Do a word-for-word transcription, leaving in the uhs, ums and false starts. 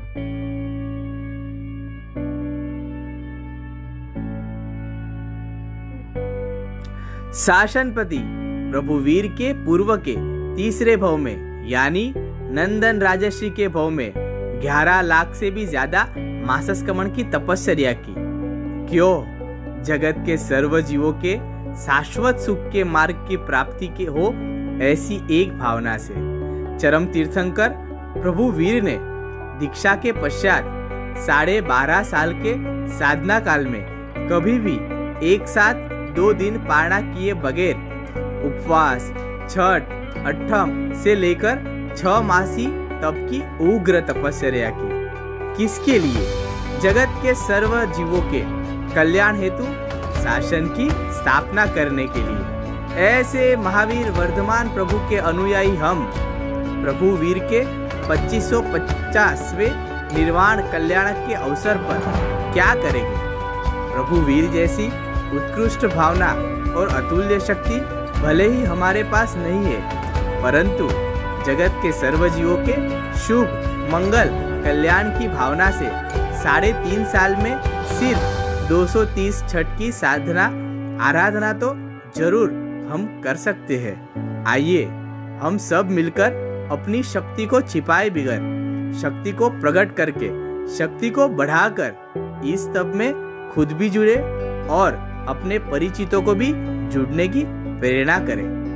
शासनपति प्रभुवीर के पूर्व के तीसरे भव में यानी नंदन राजर्षि के भव में ग्यारह लाख से भी ज्यादा मासस्कमण की तपस्या की। क्यों? जगत के सर्व जीवों के शाश्वत सुख के मार्ग की प्राप्ति के हो, ऐसी एक भावना से चरम तीर्थंकर प्रभु वीर ने दीक्षा के पश्चात साढ़े बारह साल के साधना काल में कभी भी एक साथ दो दिन पारणा किए बगैर उपवास, छठ, अट्ठम से लेकर छह मासी तप की उग्र तपस्या की। किसके लिए? जगत के सर्व जीवों के कल्याण हेतु शासन की स्थापना करने के लिए। ऐसे महावीर वर्धमान प्रभु के अनुयायी हम प्रभु वीर के पच्चीस सौ पचासवें निर्वाण कल्याण के अवसर पर क्या करेंगे? प्रभु वीर जैसी उत्कृष्ट भावना और अतुल्य शक्ति भले ही हमारे पास नहीं है, परंतु जगत के सर्व जीवों के शुभ, मंगल, कल्याण की भावना से साढ़े तीन साल में सिर्फ दो सौ तीस छठ की साधना आराधना तो जरूर हम कर सकते हैं। आइए हम सब मिलकर अपनी शक्ति को छिपाए बिगर शक्ति को प्रकट करके शक्ति को बढ़ाकर इस तप में खुद भी जुड़े और अपने परिचितों को भी जुड़ने की प्रेरणा करें।